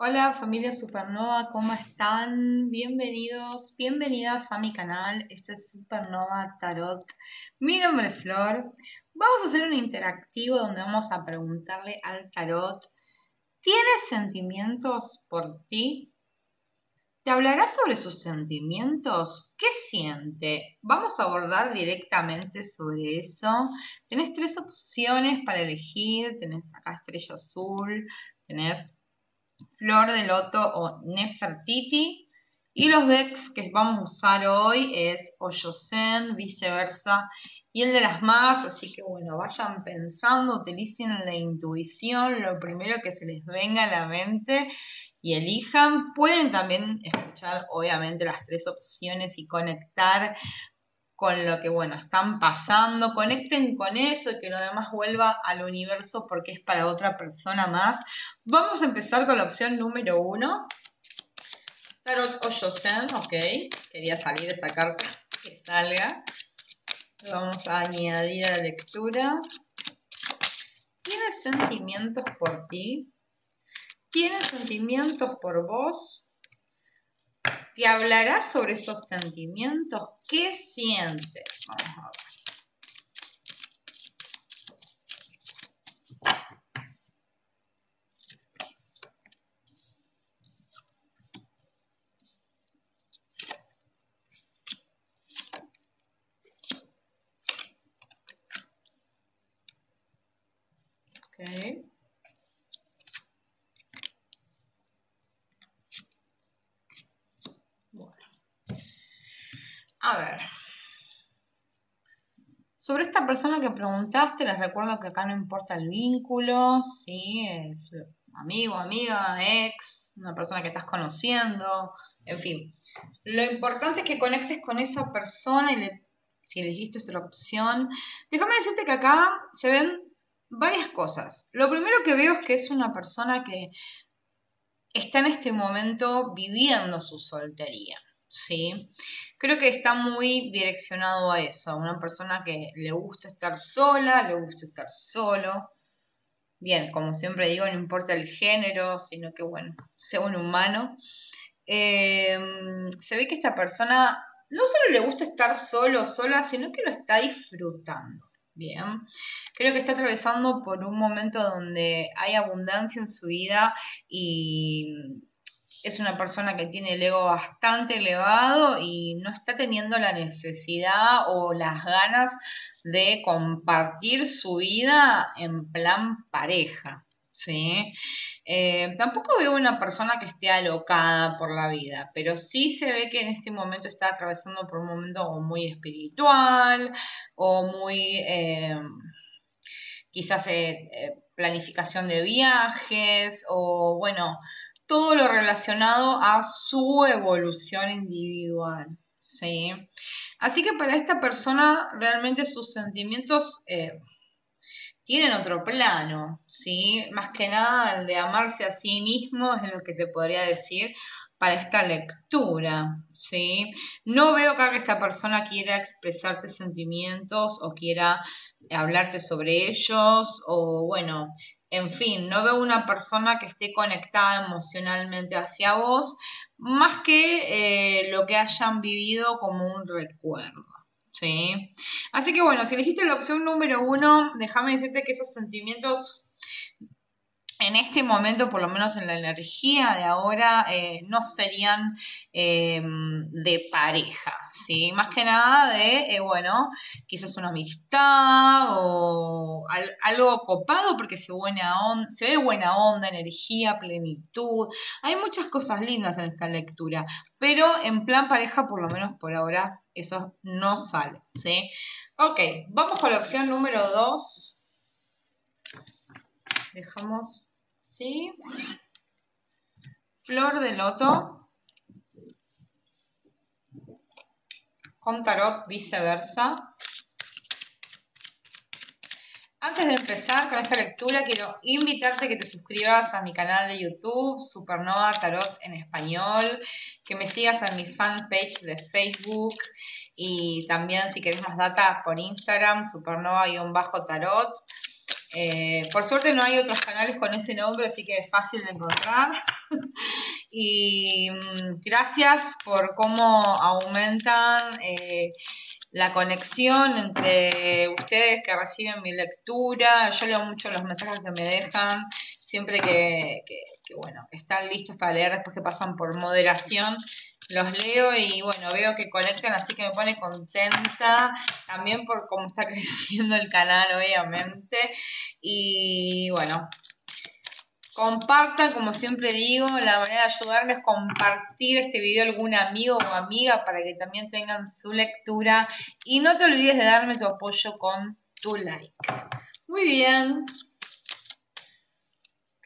Hola familia Supernova, ¿cómo están? Bienvenidos, bienvenidas a mi canal. Esto es Supernova Tarot. Mi nombre es Flor. Vamos a hacer un interactivo donde vamos a preguntarle al tarot: ¿tienes sentimientos por ti? ¿Te hablará sobre sus sentimientos? ¿Qué siente? Vamos a abordar directamente sobre eso. Tenés tres opciones para elegir. Tenés acá estrella azul, tenés Flor de Loto o Nefertiti. Y los decks que vamos a usar hoy es Oyosen, viceversa, y el de las magas. Así que bueno, vayan pensando, utilicen la intuición, lo primero que se les venga a la mente y elijan. Pueden también escuchar obviamente las tres opciones y conectar con lo que, bueno, están pasando, conecten con eso y que lo demás vuelva al universo porque es para otra persona más. Vamos a empezar con la opción número 1. Tarot Oyosen, ok. Quería salir esa carta, que salga. Lo vamos a añadir a la lectura. ¿Tienes sentimientos por ti? ¿Tienes sentimientos por vos? ¿Te hablará sobre esos sentimientos? ¿Qué sientes? Vamos a ver. Ok. Bueno. A ver. Sobre esta persona que preguntaste, les recuerdo que acá no importa el vínculo, ¿sí? Es amigo, amiga, ex, una persona que estás conociendo, en fin. Lo importante es que conectes con esa persona y si elegiste esta opción. Déjame decirte que acá se ven varias cosas. Lo primero que veo es que es una persona que está en este momento viviendo su soltería, ¿sí? Creo que está muy direccionado a eso, a una persona que le gusta estar sola, le gusta estar solo. Bien, como siempre digo, no importa el género, sino que, bueno, sea un humano. Se ve que esta persona no solo le gusta estar solo o sola, sino que lo está disfrutando. Bien, creo que está atravesando por un momento donde hay abundancia en su vida y es una persona que tiene el ego bastante elevado y no está teniendo la necesidad o las ganas de compartir su vida en plan pareja, ¿sí? Tampoco veo una persona que esté alocada por la vida, pero sí se ve que en este momento está atravesando por un momento muy espiritual o muy quizás planificación de viajes o bueno, todo lo relacionado a su evolución individual, ¿sí? Así que para esta persona realmente sus sentimientos tienen otro plano, ¿sí? Más que nada el de amarse a sí mismo es lo que te podría decir para esta lectura, ¿sí? No veo acá que esta persona quiera expresarte sentimientos o quiera hablarte sobre ellos o bueno, en fin, no veo una persona que esté conectada emocionalmente hacia vos más que lo que hayan vivido como un recuerdo, ¿sí? Así que bueno, si elegiste la opción número 1, déjame decirte que esos sentimientos en este momento, por lo menos en la energía de ahora, no serían de pareja, ¿sí? Más que nada de, bueno, quizás una amistad o algo copado porque se ve buena onda, energía, plenitud. Hay muchas cosas lindas en esta lectura, pero en plan pareja, por lo menos por ahora, eso no sale, ¿sí? Ok, vamos con la opción número 2. Dejamos, ¿sí? Flor de Loto con tarot viceversa. Antes de empezar con esta lectura, quiero invitarte a que te suscribas a mi canal de YouTube, Supernova Tarot en Español, que me sigas en mi fanpage de Facebook y también si querés más data por Instagram, Supernova-Tarot. Por suerte no hay otros canales con ese nombre, así que es fácil de encontrar. Y gracias por cómo aumentan la conexión entre ustedes que reciben mi lectura. Yo leo mucho los mensajes que me dejan, siempre que bueno, están listos para leer después que pasan por moderación. Los leo y bueno, veo que conectan, así que me pone contenta también por cómo está creciendo el canal, obviamente. Y bueno, compartan, como siempre digo, la manera de ayudarme es compartir este video a algún amigo o amiga para que también tengan su lectura. Y no te olvides de darme tu apoyo con tu like. Muy bien. Ok.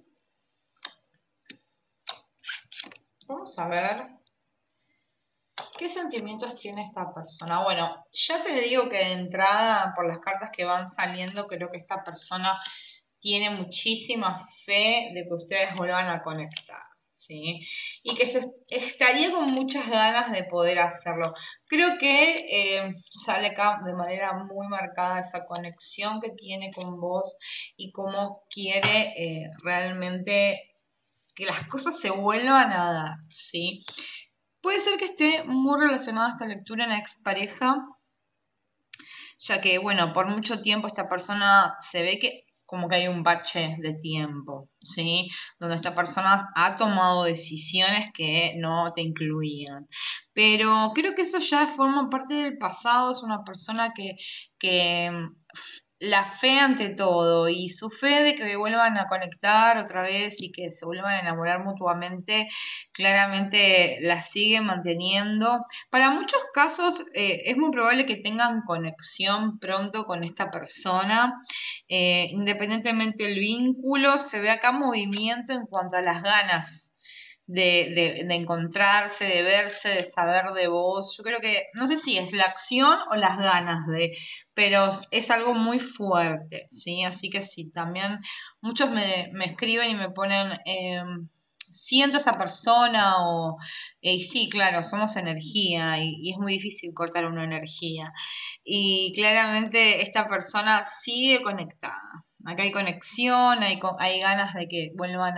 Vamos a ver qué sentimientos tiene esta persona. Bueno, ya te digo que de entrada, por las cartas que van saliendo, creo que esta persona tiene muchísima fe de que ustedes vuelvan a conectar, ¿sí? Y que estaría con muchas ganas de poder hacerlo. Creo que sale acá de manera muy marcada esa conexión que tiene con vos y cómo quiere realmente que las cosas se vuelvan a dar, ¿sí? Puede ser que esté muy relacionada esta lectura en la expareja, ya que, bueno, por mucho tiempo esta persona se ve que como que hay un bache de tiempo, ¿sí? Donde esta persona ha tomado decisiones que no te incluían. Pero creo que eso ya forma parte del pasado, es una persona que la fe ante todo y su fe de que vuelvan a conectar otra vez y que se vuelvan a enamorar mutuamente, claramente la sigue manteniendo. Para muchos casos es muy probable que tengan conexión pronto con esta persona, independientemente del vínculo, se ve acá movimiento en cuanto a las ganas de encontrarse, de verse, de saber de vos. Yo creo que, no sé si es la acción o las ganas de, pero es algo muy fuerte, ¿sí? Así que sí, también muchos me escriben y me ponen, siento esa persona o, sí, claro, somos energía y es muy difícil cortar una energía. Y claramente esta persona sigue conectada. Acá hay conexión, hay ganas de que vuelvan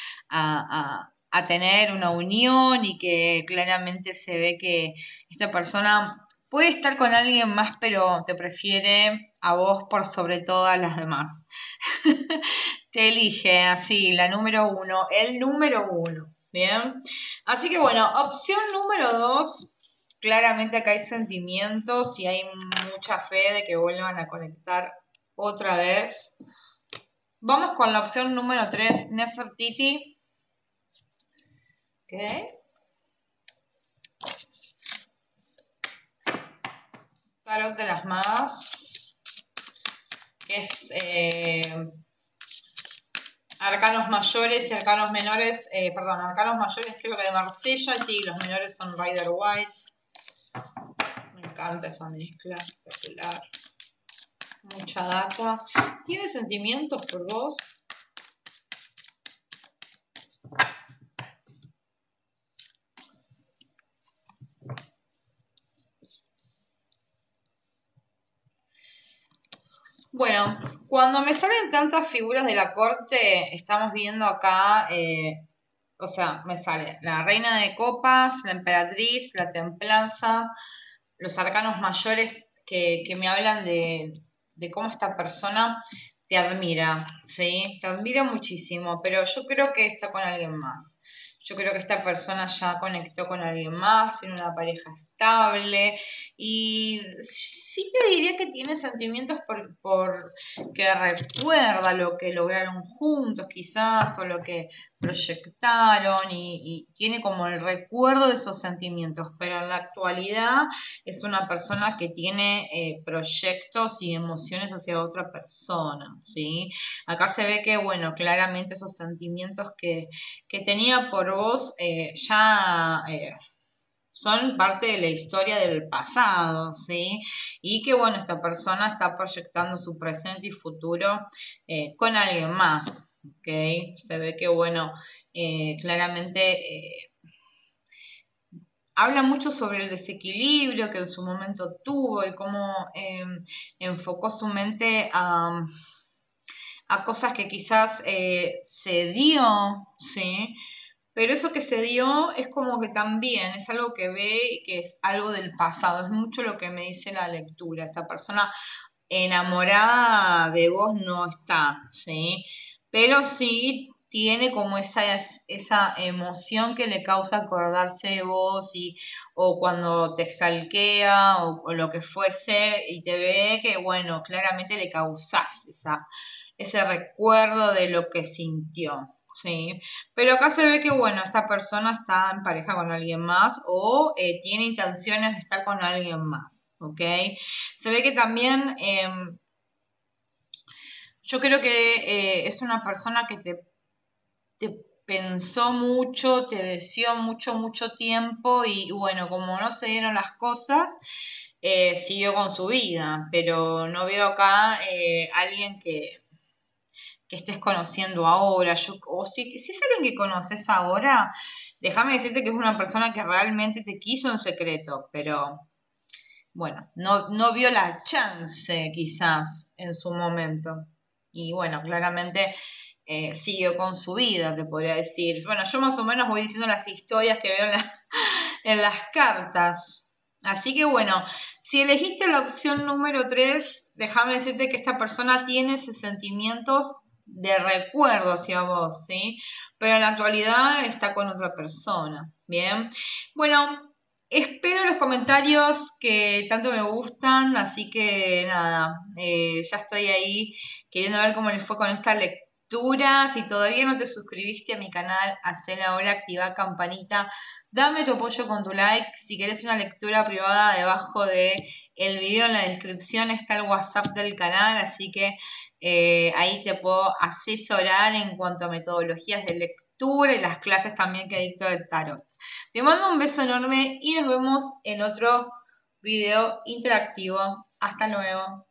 a tener una unión y que claramente se ve que esta persona puede estar con alguien más, pero te prefiere a vos por sobre todas las demás. Te elige así, la número uno, el número uno. Bien. Así que bueno, opción número dos. Claramente acá hay sentimientos y hay mucha fe de que vuelvan a conectar otra vez. Vamos con la opción número 3, Nefertiti. Ok. Tarot de las más. Es arcanos mayores y arcanos menores. Perdón, arcanos mayores creo que de Marsella. Sí, los menores son Rider White. Me encanta esa mezcla, espectacular. Mucha data. ¿Tiene sentimientos por vos? Bueno, cuando me salen tantas figuras de la corte, estamos viendo acá, o sea, me sale la reina de copas, la emperatriz, la templanza, los arcanos mayores que me hablan de cómo esta persona te admira, ¿sí? Te admira muchísimo, pero yo creo que está con alguien más. Yo creo que esta persona ya conectó con alguien más, en una pareja estable y sí te diría que tiene sentimientos por que recuerda lo que lograron juntos quizás o lo que proyectaron y tiene como el recuerdo de esos sentimientos, pero en la actualidad es una persona que tiene proyectos y emociones hacia otra persona, ¿sí? Acá se ve que, bueno, claramente esos sentimientos que tenía por vos ya son parte de la historia del pasado, ¿sí? Y que, bueno, esta persona está proyectando su presente y futuro con alguien más, ¿ok? Se ve que, bueno, claramente habla mucho sobre el desequilibrio que en su momento tuvo y cómo enfocó su mente a cosas que quizás se dio, ¿sí? Pero eso que se dio es como que también es algo que ve y que es algo del pasado, es mucho lo que me dice la lectura. Esta persona enamorada de vos no está, ¿sí? Pero sí tiene como esa emoción que le causa acordarse de vos o cuando te exalquea o lo que fuese y te ve que, bueno, claramente le causás ese recuerdo de lo que sintió. Sí, pero acá se ve que, bueno, esta persona está en pareja con alguien más o tiene intenciones de estar con alguien más, ¿ok? Se ve que también yo creo que es una persona que te pensó mucho, te deseó mucho, mucho tiempo y bueno, como no se dieron las cosas, siguió con su vida, pero no veo acá alguien que estés conociendo ahora, o si es alguien que conoces ahora, déjame decirte que es una persona que realmente te quiso en secreto, pero bueno, no vio la chance quizás en su momento. Y bueno, claramente siguió con su vida, te podría decir. Bueno, yo más o menos voy diciendo las historias que veo en las cartas. Así que bueno, si elegiste la opción número 3, déjame decirte que esta persona tiene esos sentimientos de recuerdo hacia vos, ¿sí? Pero en la actualidad está con otra persona, ¿bien? Bueno, espero los comentarios que tanto me gustan, así que nada, ya estoy ahí queriendo ver cómo les fue con esta lectura. Si todavía no te suscribiste a mi canal, hacelo ahora, activa campanita, dame tu apoyo con tu like. Si querés una lectura privada, debajo de el video en la descripción está el WhatsApp del canal, así que ahí te puedo asesorar en cuanto a metodologías de lectura y las clases también que dicto de tarot. Te mando un beso enorme y nos vemos en otro video interactivo. Hasta luego.